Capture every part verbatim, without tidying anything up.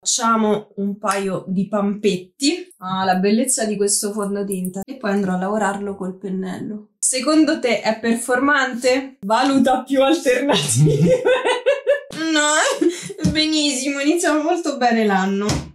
Facciamo un paio di pampetti. Ah, la bellezza di questo fondotinta. E poi andrò a lavorarlo col pennello. Secondo te è performante? Valuta più alternative. No, benissimo, iniziamo molto bene l'anno.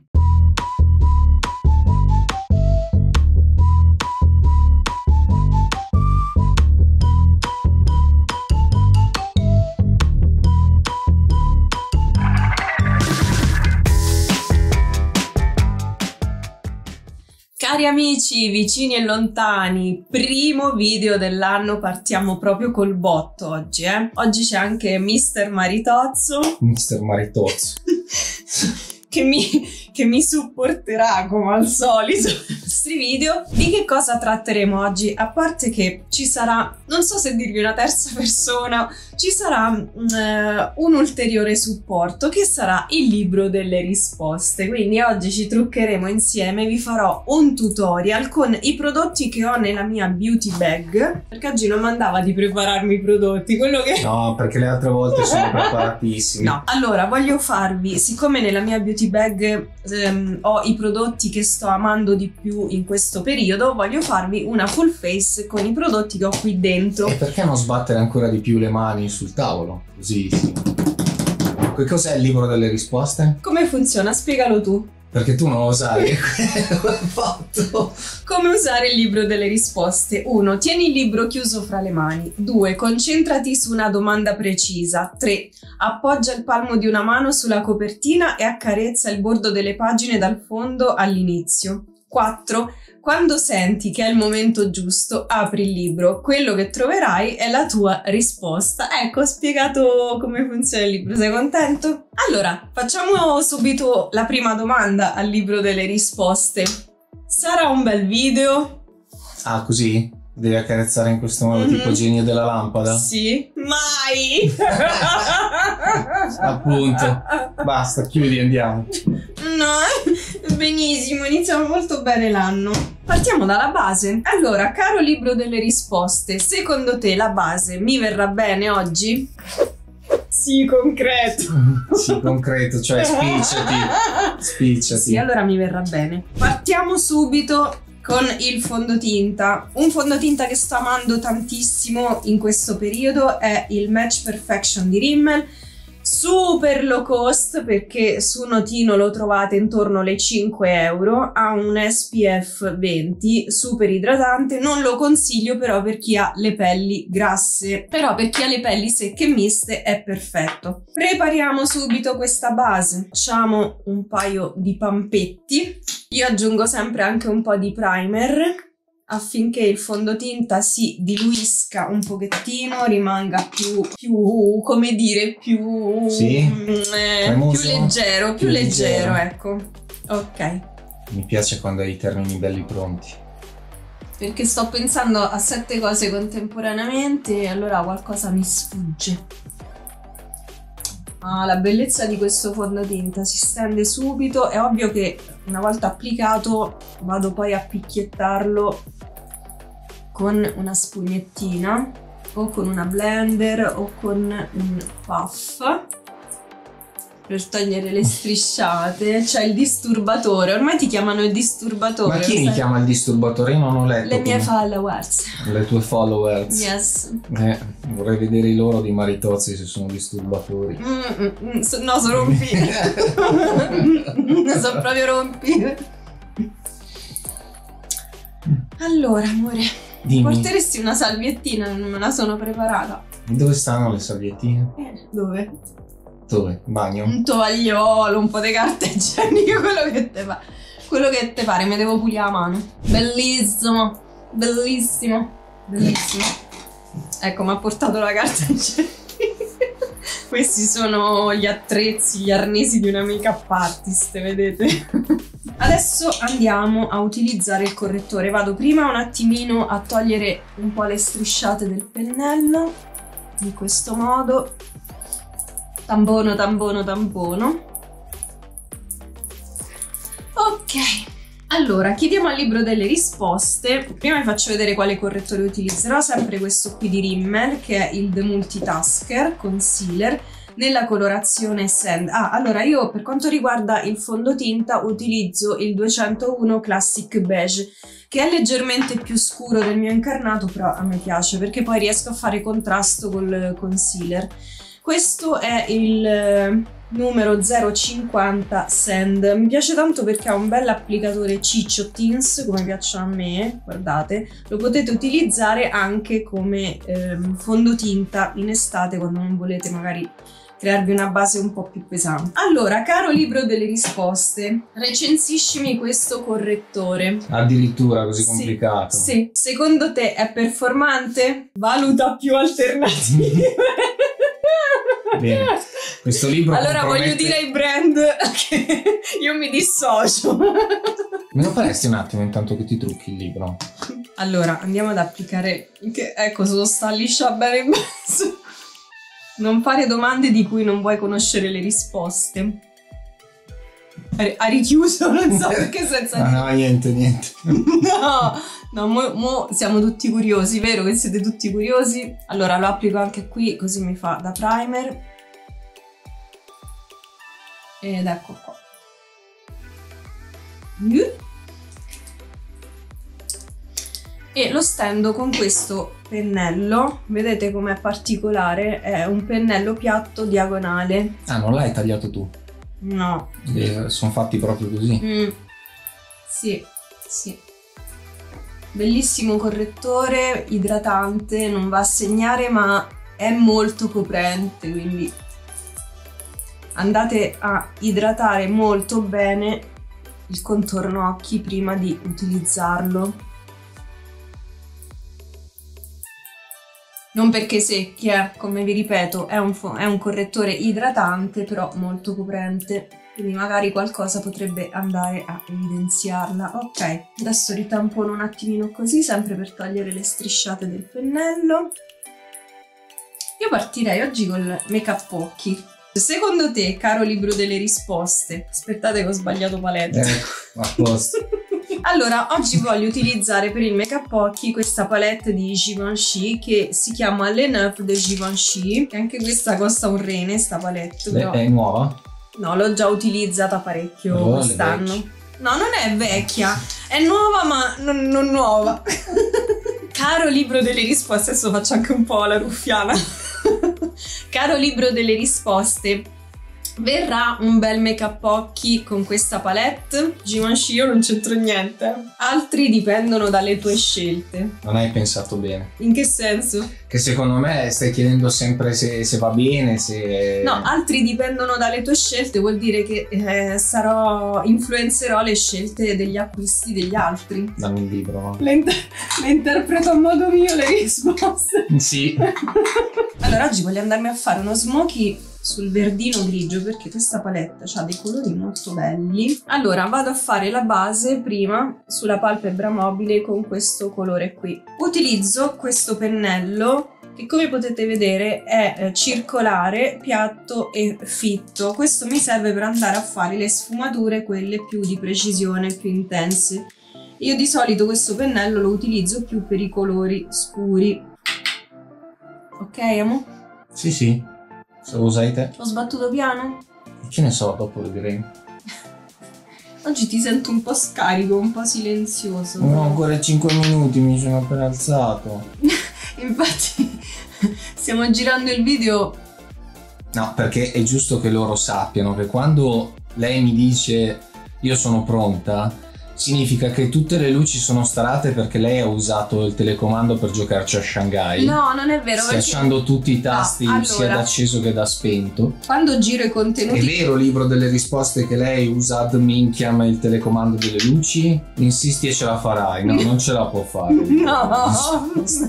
Cari amici, vicini e lontani, primo video dell'anno, partiamo proprio col botto oggi, eh? Oggi c'è anche mister Maritozzo. mister Maritozzo. Che mi, che mi supporterà come al solito nei nostri video. Di che cosa tratteremo oggi? A parte che ci sarà, non so se dirvi una terza persona, ci sarà uh, un ulteriore supporto che sarà il libro delle risposte. Quindi oggi ci truccheremo insieme, vi farò un tutorial con i prodotti che ho nella mia beauty bag, perché oggi non mandava di prepararmi i prodotti, quello che... No, perché le altre volte sono preparatissimi. No, allora voglio farvi, siccome nella mia beauty bag ehm, ho i prodotti che sto amando di più in questo periodo, voglio farvi una full face con i prodotti che ho qui dentro. E perché non sbattere ancora di più le mani sul tavolo? Così sì. Che cos'è il libro delle risposte? Come funziona? Spiegalo tu. Perché tu non lo sai. Come hai fatto? Come usare il libro delle risposte. uno. Tieni il libro chiuso fra le mani. due. Concentrati su una domanda precisa. tre. Appoggia il palmo di una mano sulla copertina e accarezza il bordo delle pagine dal fondo all'inizio. quattro. Quando senti che è il momento giusto, apri il libro. Quello che troverai è la tua risposta. Ecco, ho spiegato come funziona il libro. Sei contento? Allora, facciamo subito la prima domanda al libro delle risposte. Sarà un bel video? Ah, così? Devi accarezzare in questo modo, mm-hmm. Tipo genio della lampada? Sì. Mai! Appunto. Basta, chiudi, andiamo. No, benissimo, iniziamo molto bene l'anno. Partiamo dalla base. Allora, caro libro delle risposte, secondo te la base mi verrà bene oggi? Sì, concreto. Sì, concreto, cioè spicciati. Spicciati. Sì, allora mi verrà bene. Partiamo subito con il fondotinta. Un fondotinta che sto amando tantissimo in questo periodo è il Match Perfection di Rimmel. Super low cost, perché su Notino lo trovate intorno alle cinque euro, ha un S P F venti, super idratante. Non lo consiglio però per chi ha le pelli grasse, però per chi ha le pelli secche e miste è perfetto. Prepariamo subito questa base. Facciamo un paio di pampetti. Io aggiungo sempre anche un po' di primer affinché il fondotinta si diluisca un pochettino, rimanga più, più come dire, più, sì, eh, più leggero, più, più leggero, leggero, ecco. Ok. Mi piace quando hai i termini belli pronti. Perché sto pensando a sette cose contemporaneamente e allora qualcosa mi sfugge. Ah, la bellezza di questo fondotinta, si stende subito. È ovvio che una volta applicato vado poi a picchiettarlo con una spugnettina o con una blender o con un puff per togliere le strisciate. C'è il disturbatore, ormai ti chiamano il disturbatore. Ma chi mi chiama il disturbatore? Io non ho letto. Le mie come... followers. Le tue followers. Yes. Eh, vorrei vedere i loro di Maritozzi se sono disturbatori. Mm, mm, so, no, sono rompire. Sono proprio rompire. Allora, amore, dimmi. Porteresti una salviettina? Non me la sono preparata. Dove stanno le salviettine? Eh, dove? Dove? In bagno? Un tovagliolo, un po' di carta igienica, quello che te fa. Quello che te pare, mi devo pulire la mano. Bellissimo, bellissimo, bellissimo. Ecco, mi ha portato la carta igienica. Questi sono gli attrezzi, gli arnesi di una make-up artist, vedete? Adesso andiamo a utilizzare il correttore. Vado prima un attimino a togliere un po' le strisciate del pennello, in questo modo. Tampono, tampono, tampono. Ok, allora chiediamo al libro delle risposte. Prima vi faccio vedere quale correttore utilizzerò. Sempre questo qui di Rimmel, che è il The Multitasker Concealer. nella colorazione Sand. Ah, allora io per quanto riguarda il fondotinta utilizzo il duecentouno Classic Beige, che è leggermente più scuro del mio incarnato, però a me piace perché poi riesco a fare contrasto col concealer. Questo è il numero zero cinquanta Sand, mi piace tanto perché ha un bel applicatore ciccio Teens, come piacciono a me, guardate, lo potete utilizzare anche come ehm, fondotinta in estate quando non volete magari crearvi una base un po' più pesante. Allora, caro libro delle risposte, recensiscimi questo correttore. Addirittura così complicato? Sì, sì. Secondo te è performante? Valuta più alternative. Bene, questo libro allora compromette... voglio dire ai brand che io mi dissocio. Me lo faresti un attimo intanto che ti trucchi il libro? Allora andiamo ad applicare che, ecco, sono sta liscia bene in mezzo. Non fare domande di cui non vuoi conoscere le risposte. Ha richiuso, non so perché senza... No, no, niente, niente. No, no, mo, mo siamo tutti curiosi, vero che siete tutti curiosi? Allora lo applico anche qui, così mi fa da primer. Ed ecco qua. E lo stendo con questo pennello, vedete com'è particolare? È un pennello piatto diagonale. Ah, non l'hai tagliato tu? No. Eh, sono fatti proprio così? Mm. Sì, sì. Bellissimo correttore, idratante, non va a segnare ma è molto coprente, quindi andate a idratare molto bene il contorno occhi prima di utilizzarlo. Non perché secchia, come vi ripeto, è un, è un correttore idratante, però molto coprente, quindi magari qualcosa potrebbe andare a evidenziarla. Ok, adesso ritampono un attimino così, sempre per togliere le strisciate del pennello. Io partirei oggi col make up occhi. Secondo te, caro libro delle risposte, aspettate che ho sbagliato palette. Ecco, a posto. Allora, oggi voglio utilizzare per il make up occhi questa palette di Givenchy che si chiama Le Neuf de Givenchy, e anche questa costa un rene, sta palette. Però... È nuova? No, l'ho già utilizzata parecchio allora quest'anno. No, non è vecchia, è nuova ma non, non nuova. Caro libro delle risposte, adesso faccio anche un po' la ruffiana. Caro libro delle risposte, verrà un bel make up occhi con questa palette? Givenchy io non c'entro niente. Altri dipendono dalle tue scelte. Non hai pensato bene. In che senso? Che secondo me stai chiedendo sempre se, se va bene, se... No, altri dipendono dalle tue scelte, vuol dire che eh, sarò, influenzerò le scelte degli acquisti degli altri. Dammi il libro, no? Le, inter le interpreto a modo mio le risposte. Sì. Allora oggi voglio andarmi a fare uno smokey sul verdino grigio perché questa palette ha dei colori molto belli. Allora vado a fare la base prima sulla palpebra mobile con questo colore qui. Utilizzo questo pennello che, come potete vedere, è eh, circolare, piatto e fitto. Questo mi serve per andare a fare le sfumature, quelle più di precisione, più intense. Io di solito questo pennello lo utilizzo più per i colori scuri. Ok, amo? Sì, sì. Se lo usai te. Ho sbattuto piano? Che ne so, dopo vedremo. Oggi ti sento un po' scarico, un po' silenzioso. No, ancora cinque minuti, mi sono appena alzato. Infatti stiamo girando il video. No, perché è giusto che loro sappiano che quando lei mi dice io sono pronta, significa che tutte le luci sono starate perché lei ha usato il telecomando per giocarci a Shanghai. No, non è vero. Schiacciando perché... tutti i tasti, no, allora, sia da acceso che da spento. Quando giro i contenuti... È vero, libro delle risposte, che lei usa ad minchiam il telecomando delle luci? Insisti e ce la farai. No, non ce la può fare. No.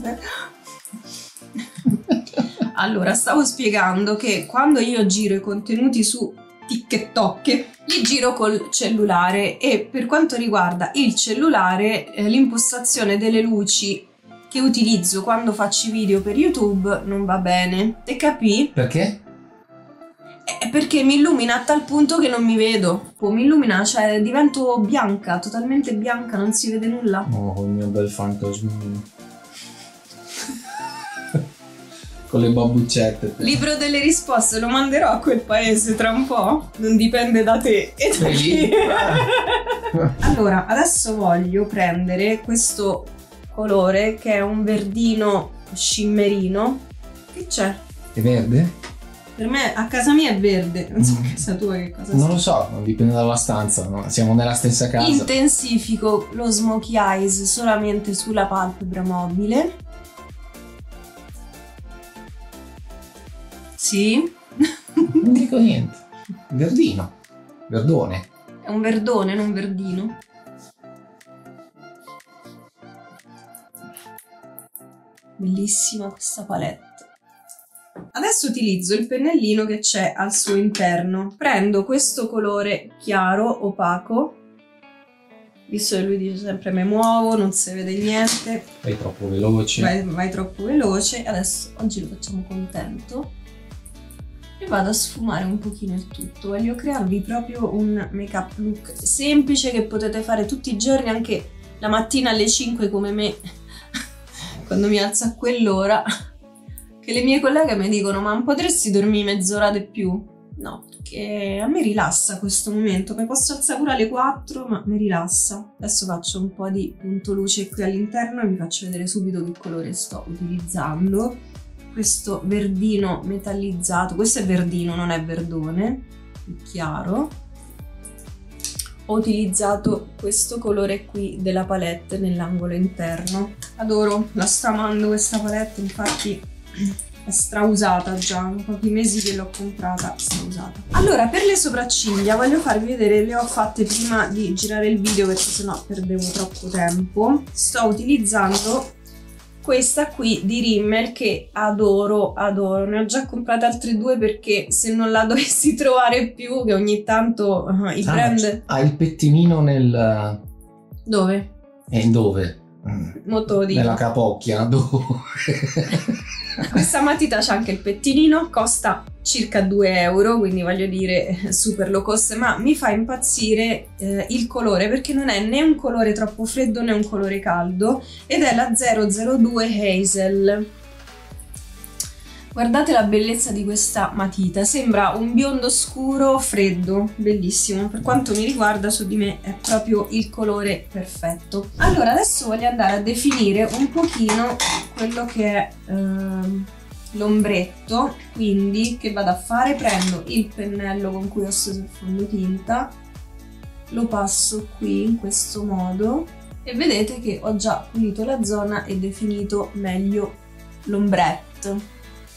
Allora, stavo spiegando che quando io giro i contenuti su TikTok li giro col cellulare, e per quanto riguarda il cellulare eh, l'impostazione delle luci che utilizzo quando faccio i video per YouTube non va bene. Te capì? Perché? Eh, perché mi illumina a tal punto che non mi vedo. Poi mi illumina, cioè divento bianca, totalmente bianca, non si vede nulla. Oh, il mio bel fantasmino. con le babbuccette. Libro delle risposte lo manderò a quel paese tra un po', non dipende da te e da chi. Allora, adesso voglio prendere questo colore che è un verdino scimmerino. Che c'è? È verde? Per me a casa mia è verde, non so a casa tua che cosa sia. Non lo so, dipende dalla stanza, no? Siamo nella stessa casa. Intensifico lo smokey eyes solamente sulla palpebra mobile. Sì. Non dico niente. Verdino. Verdone. È un verdone, non verdino. Bellissima questa palette. Adesso utilizzo il pennellino che c'è al suo interno. Prendo questo colore chiaro, opaco, visto che lui dice sempre me muovo, non si vede niente. Vai troppo veloce. Vai, vai troppo veloce. Adesso oggi lo facciamo contento. E vado a sfumare un pochino il tutto. Voglio crearvi proprio un make up look semplice che potete fare tutti i giorni, anche la mattina alle cinque come me, quando mi alzo a quell'ora. Che le mie colleghe mi dicono: ma non potresti dormire mezz'ora di più? No, perché a me rilassa questo momento. Mi posso alzare pure alle quattro, ma mi rilassa. Adesso faccio un po' di punto luce qui all'interno e vi faccio vedere subito che colore sto utilizzando. Questo verdino metallizzato, questo è verdino, non è verdone, è chiaro. Ho utilizzato questo colore qui della palette nell'angolo interno. Adoro, la sto amando questa palette, infatti è strausata già, pochi mesi che l'ho comprata, strausata. Allora, per le sopracciglia voglio farvi vedere, le ho fatte prima di girare il video perché sennò perdevo troppo tempo. Sto utilizzando questa qui di Rimmel che adoro, adoro. Ne ho già comprate altre due perché se non la dovessi trovare più, che ogni tanto uh, i ah, brand... Ha il pettinino nel... Dove? E dove? Molto lo dico. Nella capocchia, dove? Questa matita c'ha anche il pettinino, costa circa due euro, quindi voglio dire super low cost, ma mi fa impazzire eh, il colore perché non è né un colore troppo freddo né un colore caldo ed è la zero zero due Hazel. Guardate la bellezza di questa matita, sembra un biondo scuro freddo, bellissimo. Per quanto mi riguarda, su di me è proprio il colore perfetto. Allora, adesso voglio andare a definire un pochino quello che è ehm, l'ombretto, quindi che vado a fare? Prendo il pennello con cui ho steso il fondotinta, lo passo qui in questo modo e vedete che ho già pulito la zona e definito meglio l'ombretto.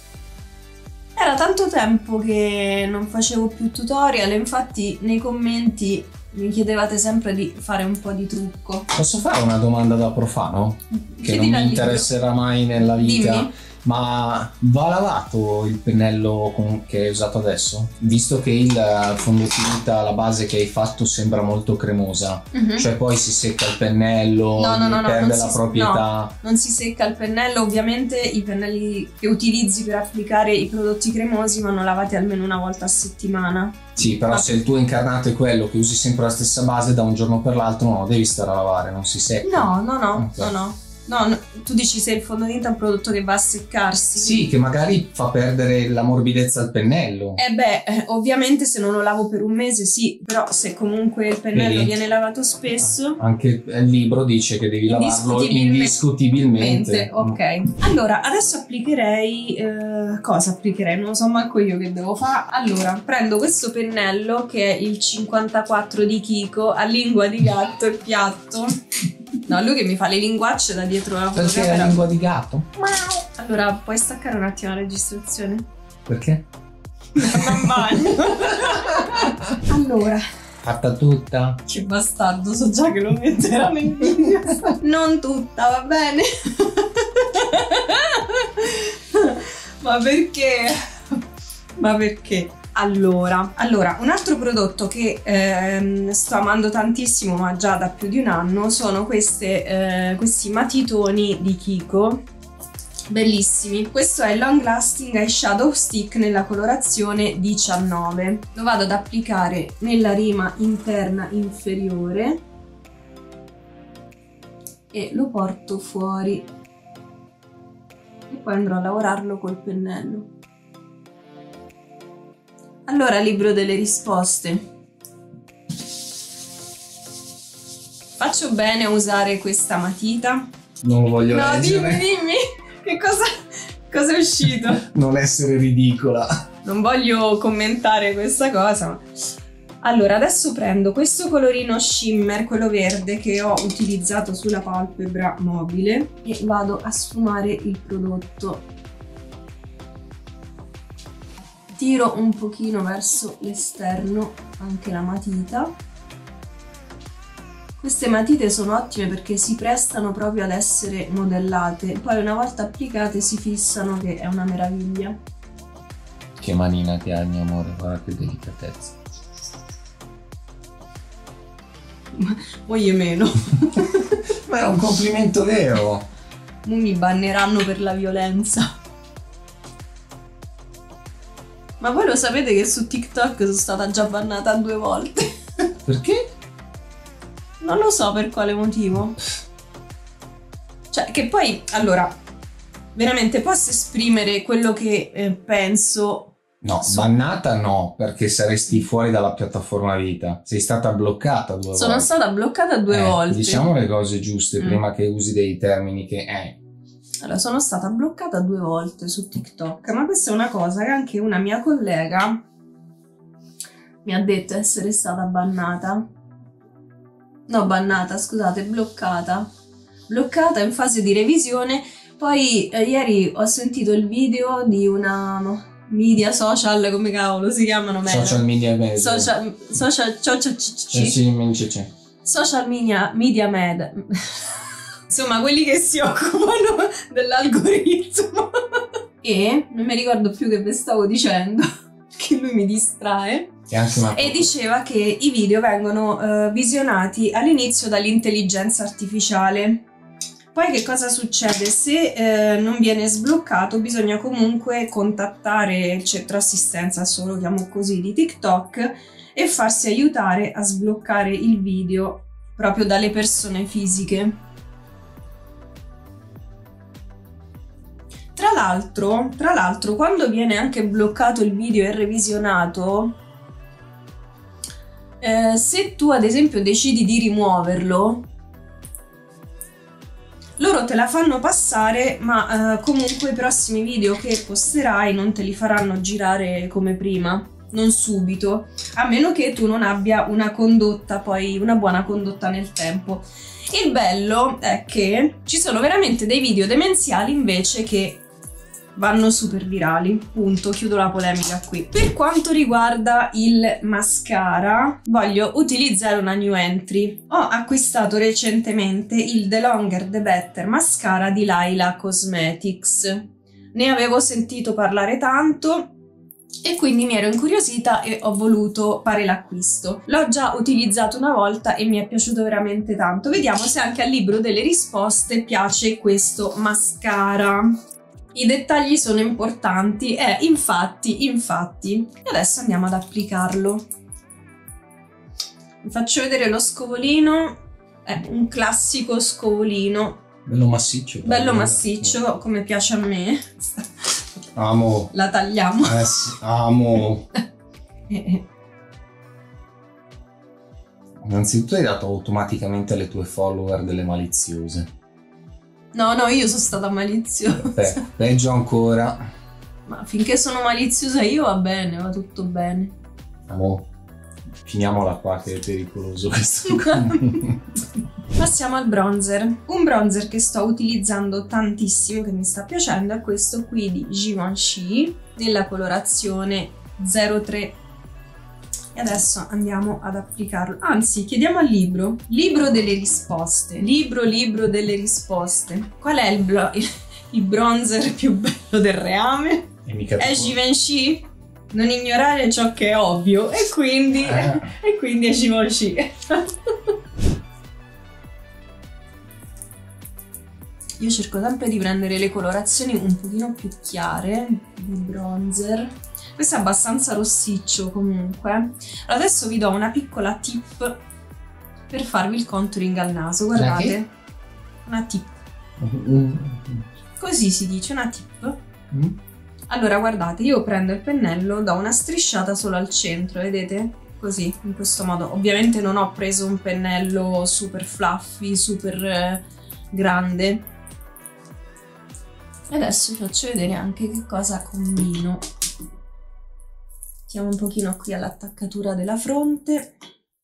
Era tanto tempo che non facevo più tutorial, infatti nei commenti mi chiedevate sempre di fare un po' di trucco. Posso fare una domanda da profano? Che Chiedi non mi interesserà mai nella vita. Dimmi. Ma va lavato il pennello con, che hai usato adesso? Visto che il fondotinta, la base che hai fatto sembra molto cremosa, uh-huh. Cioè poi si secca il pennello, no, no, no, perde no, la si, proprietà. No, non si secca il pennello, ovviamente i pennelli che utilizzi per applicare i prodotti cremosi vanno lavati almeno una volta a settimana. Sì, però ma se il tuo incarnato è quello che usi sempre la stessa base da un giorno per l'altro, no, devi stare a lavare, non si secca. No, no, no, okay. no, no. No, no, tu dici se il fondotinta è un prodotto che va a seccarsi. Sì, che magari fa perdere la morbidezza al pennello. Eh beh, eh, ovviamente se non lo lavo per un mese sì, però se comunque il pennello Vedi? viene lavato spesso... Anche il libro dice che devi lavarlo indiscutibilmente. Ok, allora adesso applicherei... Eh, cosa applicherei? Non lo so manco io che devo fare. Allora, prendo questo pennello che è il cinquantaquattro di Kiko, a lingua di gatto e piatto. No, lui che mi fa le linguacce da dietro la fotocamera. Perché è la lingua di gatto? Allora, puoi staccare un attimo la registrazione? Perché? Non bagno. Allora. Fatta tutta? Che bastardo, so già che lo metterò nel video. Non tutta, va bene? Ma perché? Ma perché? Allora, allora, un altro prodotto che ehm, sto amando tantissimo, ma già da più di un anno, sono queste, eh, questi matitoni di Kiko, bellissimi. Questo è il Long Lasting Eyeshadow Stick nella colorazione diciannove. Lo vado ad applicare nella rima interna inferiore e lo porto fuori. E poi andrò a lavorarlo col pennello. Allora, libro delle risposte. Faccio bene a usare questa matita? Non lo voglio no, leggere. No, dimmi, dimmi, che cosa, cosa è uscito? Non essere ridicola. Non voglio commentare questa cosa, ma... Allora, adesso prendo questo colorino shimmer, quello verde che ho utilizzato sulla palpebra mobile e vado a sfumare il prodotto. Tiro un pochino verso l'esterno anche la matita. Queste matite sono ottime perché si prestano proprio ad essere modellate, poi una volta applicate si fissano, che è una meraviglia. Che manina che hai, mio amore, guarda che delicatezza. Voglio meno. Ma è un complimento vero. Mi banneranno per la violenza. Ma voi lo sapete che su TikTok sono stata già bannata due volte? Perché? Non lo so per quale motivo. Cioè, che poi, allora, veramente posso esprimere quello che eh, penso. No, su... bannata no, perché saresti fuori dalla piattaforma vita. Sei stata bloccata due Sono volte. stata bloccata due eh, volte. Diciamo le cose giuste mm. prima che usi dei termini che... Eh. Allora, sono stata bloccata due volte su TikTok, ma questa è una cosa che anche una mia collega mi ha detto essere stata bannata. No, bannata, scusate, bloccata. Bloccata in fase di revisione. Poi eh, ieri ho sentito il video di una media social, come cavolo si chiamano? Social media med. Social, social, social, eh, sì, social media, media med. Insomma, quelli che si occupano dell'algoritmo. E non mi ricordo più che vi stavo dicendo, che lui mi distrae. E diceva che i video vengono uh, visionati all'inizio dall'intelligenza artificiale. Poi che cosa succede? Se eh, non viene sbloccato bisogna comunque contattare il centro assistenza, se lo chiamo così, di TikTok e farsi aiutare a sbloccare il video proprio dalle persone fisiche. Tra l'altro, tra l'altro, quando viene anche bloccato il video e revisionato, eh, se tu ad esempio decidi di rimuoverlo, loro te la fanno passare, ma eh, comunque i prossimi video che posterai non te li faranno girare come prima, non subito, a meno che tu non abbia una condotta, poi una buona condotta nel tempo. Il bello è che ci sono veramente dei video demenziali invece che vanno super virali. Punto, chiudo la polemica qui. Per quanto riguarda il mascara, voglio utilizzare una new entry. Ho acquistato recentemente il The Longer The Better mascara di Laila Cosmetics. Ne avevo sentito parlare tanto e quindi mi ero incuriosita e ho voluto fare l'acquisto. L'ho già utilizzato una volta e mi è piaciuto veramente tanto. Vediamo se anche al libro delle risposte piace questo mascara. I dettagli sono importanti e infatti, infatti, adesso andiamo ad applicarlo. Vi faccio vedere lo scovolino, è un classico scovolino. Bello massiccio. Bello, bello massiccio, come piace a me. Amo. La tagliamo. Eh sì, amo. Innanzitutto hai dato automaticamente alle tue follower delle maliziose. No, no, io sono stata maliziosa. Beh, peggio ancora. Ma finché sono maliziosa io va bene, va tutto bene. Amo, finiamola qua che è pericoloso questo. Passiamo al bronzer. Un bronzer che sto utilizzando tantissimo, che mi sta piacendo, è questo qui di Givenchy, nella colorazione zero tre. E adesso andiamo ad applicarlo. Anzi, chiediamo al libro. Libro delle risposte. Libro, libro delle risposte. Qual è il, il bronzer più bello del reame? È Givenchy? Non ignorare ciò che è ovvio. E quindi, eh. e quindi è Givenchy. Io cerco sempre di prendere le colorazioni un pochino più chiare di bronzer. Questo è abbastanza rossiccio comunque. Allora, adesso vi do una piccola tip per farvi il contouring al naso. Guardate, una tip. Così si dice, una tip. Mm. Allora guardate, io prendo il pennello, do una strisciata solo al centro, vedete? Così, in questo modo. Ovviamente non ho preso un pennello super fluffy, super eh, grande. E adesso vi faccio vedere anche che cosa combino. Mettiamo un pochino qui all'attaccatura della fronte.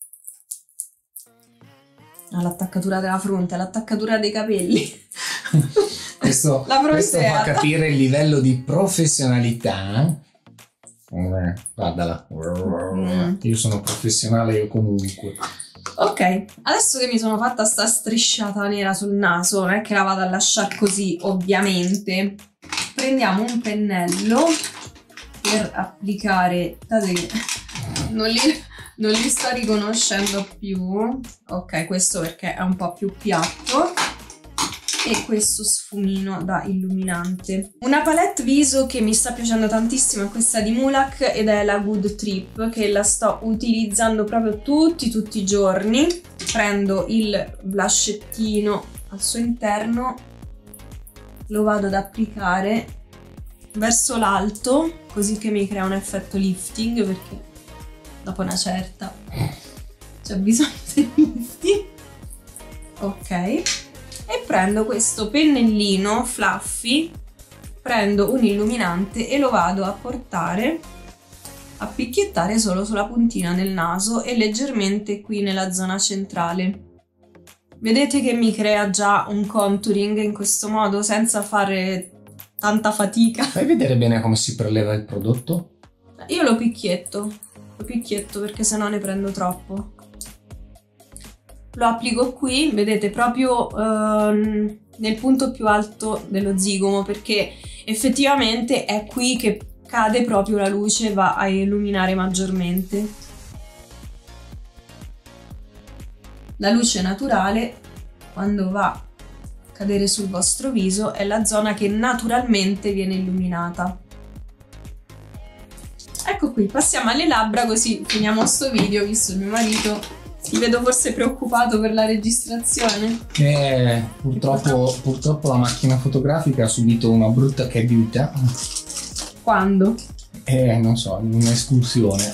All'attaccatura della fronte, all'attaccatura dei capelli. Questo, questo fa capire il livello di professionalità. Eh, guardala. Mm. Io sono professionale io comunque. Ok, adesso che mi sono fatta sta strisciata nera sul naso, non è che la vado a lasciare così, ovviamente. Prendiamo un pennello per applicare. Guardate che non li, non li sto riconoscendo più. Ok, questo perché è un po' più piatto. E questo sfumino da illuminante. Una palette viso che mi sta piacendo tantissimo è questa di Mulac ed è la Good Trip, che la sto utilizzando proprio tutti tutti i giorni. Prendo il bluscettino al suo interno, lo vado ad applicare verso l'alto, così che mi crea un effetto lifting, perché dopo una certa c'è bisogno di lifting. Ok. E prendo questo pennellino fluffy, prendo un illuminante e lo vado a portare, a picchiettare solo sulla puntina del naso e leggermente qui nella zona centrale. Vedete che mi crea già un contouring in questo modo senza fare tanta fatica. Fai vedere bene come si preleva il prodotto? Io lo picchietto, lo picchietto perché sennò ne prendo troppo. Lo applico qui, vedete, proprio ehm, nel punto più alto dello zigomo, perché effettivamente è qui che cade proprio la luce e va a illuminare maggiormente. La luce naturale, quando va a cadere sul vostro viso, è la zona che naturalmente viene illuminata. Ecco qui, passiamo alle labbra così finiamo sto video, visto il mio marito. Ti vedo forse preoccupato per la registrazione. Eh, purtroppo, purtroppo la macchina fotografica ha subito una brutta caduta. Quando? Eh, non so, in un'escursione.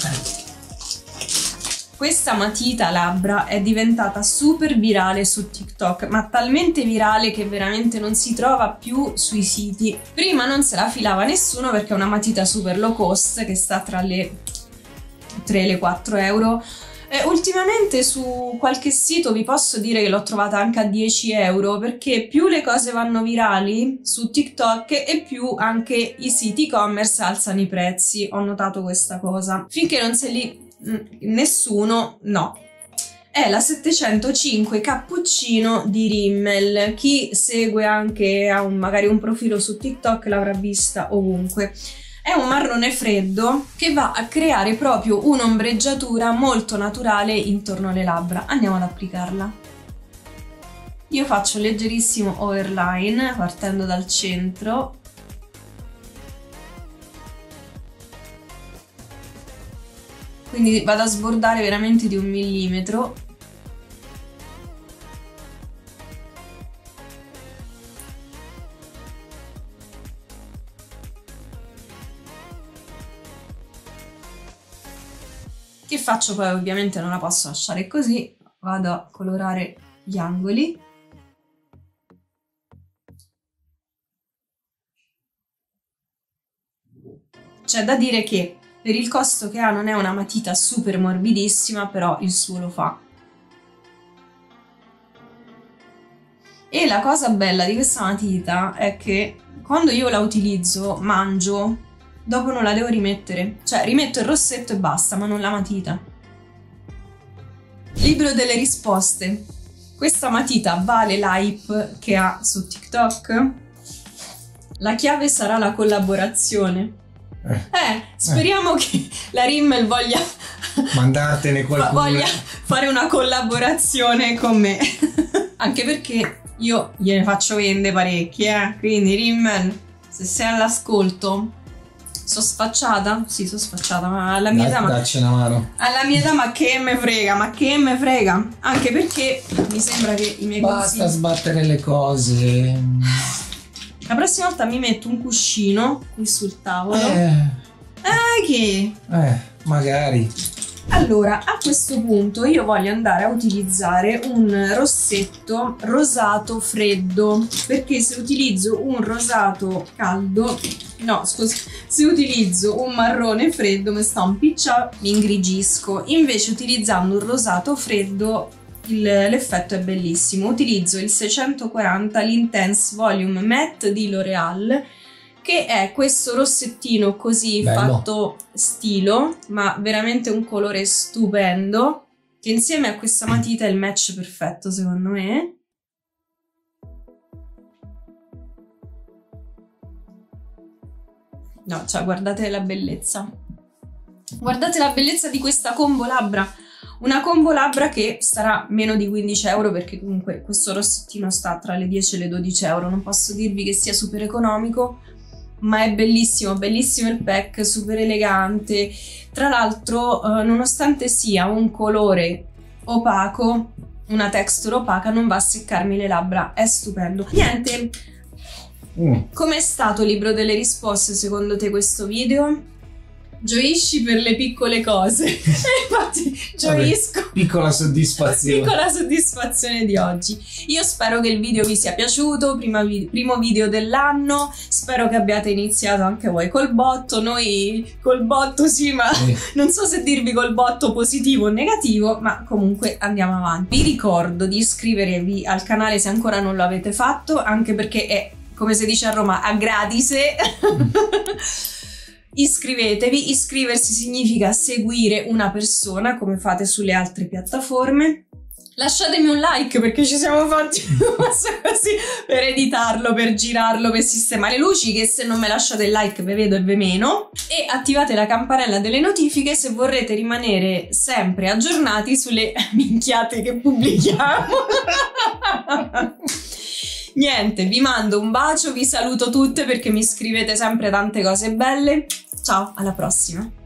Questa matita labbra è diventata super virale su TikTok, ma talmente virale che veramente non si trova più sui siti. Prima non se la filava nessuno perché è una matita super low cost che sta tra le tre e le quattro euro. Eh, ultimamente su qualche sito vi posso dire che l'ho trovata anche a dieci euro, perché più le cose vanno virali su TikTok e più anche i siti e-commerce alzano i prezzi. Ho notato questa cosa. Finché non se li nessuno, no. È la settecentocinque cappuccino di Rimmel. Chi segue anche a un, magari un profilo su TikTok l'avrà vista ovunque. È un marrone freddo che va a creare proprio un'ombreggiatura molto naturale intorno alle labbra. Andiamo ad applicarla. Io faccio leggerissimo overline partendo dal centro. Quindi vado a sbordare veramente di un millimetro. Che faccio poi? Ovviamente non la posso lasciare così, vado a colorare gli angoli. C'è da dire che per il costo che ha non è una matita super morbidissima, però il suo lo fa. E la cosa bella di questa matita è che quando io la utilizzo, mangio, dopo non la devo rimettere, cioè rimetto il rossetto e basta, ma non la matita. Libro delle risposte. Questa matita vale l'hype che ha su TikTok? La chiave sarà la collaborazione. Eh, eh speriamo eh. che la Rimmel voglia mandartene qualcuno, voglia fare una collaborazione con me. Anche perché io gliene faccio vendere parecchi, eh? Quindi Rimmel, se sei all'ascolto. Sono sfacciata? Sì, sono sfacciata, ma alla mia età. Dacci una mano. Alla mia età, ma che me frega, ma che me frega. Anche perché mi sembra che i miei Basta consigli. sbattere le cose. La prossima volta mi metto un cuscino qui sul tavolo. Eh, eh che? eh, magari. Allora, a questo punto io voglio andare a utilizzare un rossetto rosato freddo, perché se utilizzo un rosato caldo, no scusa, se utilizzo un marrone freddo mi sta un piccia, mi ingrigisco. Invece utilizzando un rosato freddo l'effetto è bellissimo. Utilizzo il seicentoquaranta, l'Intense Volume Matte di L'Oreal, che è questo rossettino così bello, fatto stilo, ma veramente un colore stupendo, che insieme a questa matita è il match perfetto secondo me. No, cioè guardate la bellezza, guardate la bellezza di questa combo labbra, una combo labbra che starà meno di quindici euro, perché comunque questo rossettino sta tra le dieci e le dodici euro, non posso dirvi che sia super economico, ma è bellissimo, bellissimo il pack, super elegante. Tra l'altro, eh, nonostante sia un colore opaco, una texture opaca, non va a seccarmi le labbra, è stupendo. Niente, mm. Com'è stato il libro delle risposte secondo te questo video? Gioisci per le piccole cose. Infatti gioisco. Vabbè, piccola soddisfazione. Piccola soddisfazione di oggi. Io spero che il video vi sia piaciuto, prima vi primo video dell'anno, spero che abbiate iniziato anche voi col botto. Noi col botto sì, ma eh. non so se dirvi col botto positivo o negativo, ma comunque andiamo avanti. Vi ricordo di iscrivervi al canale se ancora non lo avete fatto, anche perché è, come si dice a Roma, a gratise. Iscrivetevi, iscriversi significa seguire una persona come fate sulle altre piattaforme. Lasciatemi un like perché ci siamo fatti così per editarlo, per girarlo, per sistemare le luci, che se non mi lasciate il like ve vedo e ve meno. E attivate la campanella delle notifiche se vorrete rimanere sempre aggiornati sulle minchiate che pubblichiamo. Niente, vi mando un bacio, vi saluto tutte perché mi scrivete sempre tante cose belle. Ciao, alla prossima!